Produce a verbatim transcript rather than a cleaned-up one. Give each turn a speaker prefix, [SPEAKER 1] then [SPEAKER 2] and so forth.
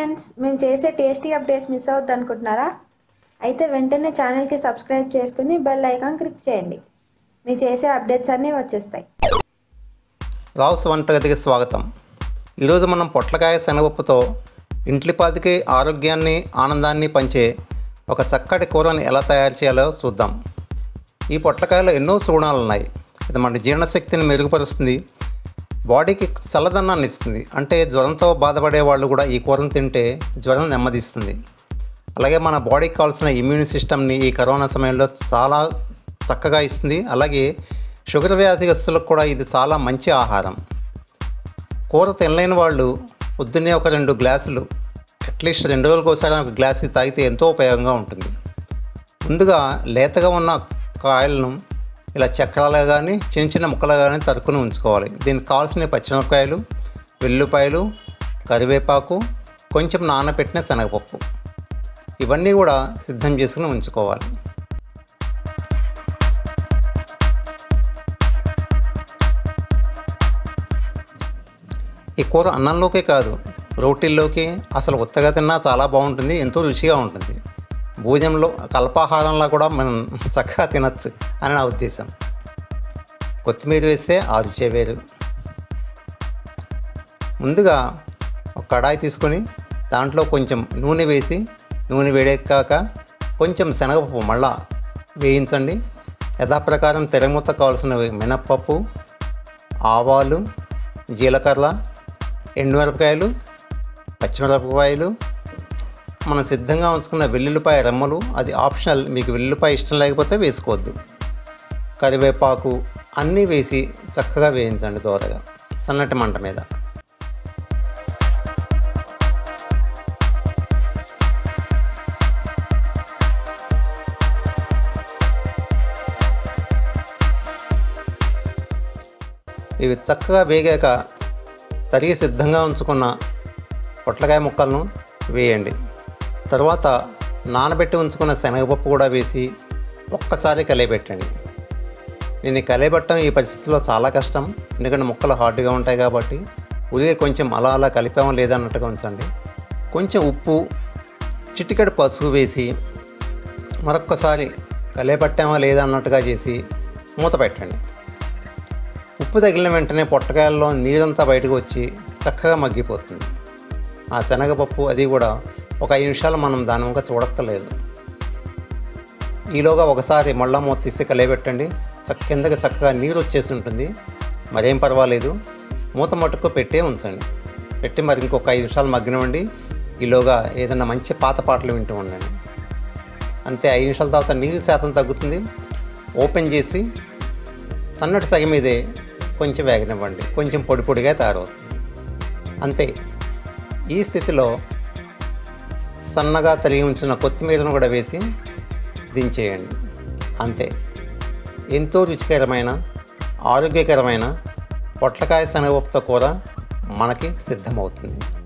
[SPEAKER 1] Friends, మేము చేసే tasty updates miss అవుద్ది అనుకుంటున్నారా? అయితే వెంటనే ఛానల్కి సబ్స్క్రైబ్ చేసుకుని బెల్ ఐకాన్ క్లిక్ చేయండి. మేము చేసే అప్డేట్స్ అన్నీ వచ్చేస్తాయి.
[SPEAKER 2] రావుస్ వంటగదికి స్వాగతం. ఈరోజు మనం పొట్లకాయ శనగపప్పుతో ఇంట్లిపాదికి ఆరోగ్యాన్ని ఆనందాన్ని పంచే ఒక చక్కటి కూరని ఎలా తయారు చేయాలో చూద్దాం. ఈ పొట్లకాయలో ఎన్నో సుగుణాలు ఉన్నాయి. ఇది మన జీర్ణశక్తిని మెరుగుపరుస్తుంది, బాడీకి చల్లదనాన్ని ఇస్తుంది. అంటే జ్వరంతో బాధపడే వాళ్ళు కూడా ఈ కూరను తింటే జ్వరం నెమ్మదిస్తుంది. అలాగే మన బాడీకి కావాల్సిన ఇమ్యూన్ సిస్టమ్ని ఈ కరోనా సమయంలో చాలా చక్కగా ఇస్తుంది. అలాగే షుగర్ వ్యాధిగ్రస్తులకు కూడా ఇది చాలా మంచి ఆహారం. కూర తినలేని వాళ్ళు పొద్దున్నే ఒక రెండు గ్లాసులు అట్లీస్ట్ రెండు రోజులకు ఒకసారి ఒక గ్లాసు తాగితే ఎంతో ఉపయోగంగా ఉంటుంది. ముందుగా లేతగా ఉన్న కాయలను ఇలా చక్రాలుగా కానీ చిన్న చిన్న ముక్కలుగా కానీ తరుక్కుని ఉంచుకోవాలి. దీనికి కావాల్సిన పచ్చిమిరపకాయలు, వెల్లుల్లిపాయలు, కరివేపాకు, కొంచెం నానబెట్టిన శనగపప్పు, ఇవన్నీ కూడా సిద్ధం చేసుకుని ఉంచుకోవాలి. ఈ కూర అన్నంలోకే కాదు, రోటీల్లోకి అసలు ఉత్తగా తిన్నా చాలా బాగుంటుంది, ఎంతో రుచిగా ఉంటుంది. భోజనంలో కల్పాహారంలో కూడా మనం చక్కగా తినచ్చు అని నా ఉద్దేశం. కొత్తిమీర వేస్తే ఆ రుచే వేరు. ముందుగా ఒక కడాయి తీసుకొని దాంట్లో కొంచెం నూనె వేసి, నూనె వేడెక్కాక కొంచెం శనగపప్పు మళ్ళా వేయించండి. యథాప్రకారం తెరమూత కావాల్సినవి మినప్పప్పు, ఆవాలు, జీలకర్ర, ఎండుమిరపకాయలు, పచ్చిమిరపకాయలు, మనం సిద్ధంగా ఉంచుకున్న వెల్లుల్లిపాయ రెమ్మలు, అది ఆప్షనల్, మీకు వెల్లుల్లిపాయ ఇష్టం లేకపోతే వేసుకోవద్దు. కరివేపాకు అన్నీ వేసి చక్కగా వేయించండి దోరగా సన్నటి మంట మీద. ఇవి చక్కగా వేగాక తరిగి సిద్ధంగా ఉంచుకున్న పొట్లకాయ ముక్కలను వేయండి. తర్వాత నానబెట్టి ఉంచుకున్న శనగపప్పు కూడా వేసి ఒక్కసారి కలియబెట్టండి. దీన్ని కలియబెట్టడం ఈ పరిస్థితిలో చాలా కష్టం, ఎందుకంటే ముక్కలు హార్డ్గా ఉంటాయి కాబట్టి. ఉదయం కొంచెం అలా అలా కలిపామో లేదన్నట్టుగా ఉంచండి. కొంచెం ఉప్పు, చిటికెడు పసుపు వేసి మరొక్కసారి కలియబెట్టామో లేదా అన్నట్టుగా చేసి మూత పెట్టండి. ఉప్పు తగిలిన వెంటనే పొట్లకాయల్లో నీరంతా బయటకు వచ్చి చక్కగా మగ్గిపోతుంది. ఆ శనగపప్పు అది కూడా ఒక ఐదు నిమిషాలు మనం దాని ముఖ చూడక్కర్లేదు. ఈలోగా ఒకసారి మళ్ళా మూత తీసి కలియబెట్టండి. చక్క కిందకి చక్కగా నీరు వచ్చేసి ఉంటుంది, మరేం పర్వాలేదు. మూత మట్టుకు పెట్టే ఉంచండి. పెట్టి మరి ఇంకొక ఐదు నిమిషాలు మగ్గినవ్వండి. ఈలోగా ఏదైనా మంచి పాత పాటలు వింటూ ఉండండి. అంతే, ఐదు నిమిషాల తర్వాత నీరు శాతం తగ్గుతుంది. ఓపెన్ చేసి సన్నటి సగం మీదే కొంచెం వేగనివ్వండి. కొంచెం పొడి పొడిగా తయారవుతుంది. అంతే. ఈ స్థితిలో సన్నగా తరిగి ఉంచిన కొత్తిమీరను కూడా వేసి దించేయండి. అంతే, ఎంతో రుచికరమైన ఆరోగ్యకరమైన పొట్లకాయ శనగపప్పుతో కూర మనకి సిద్ధమవుతుంది.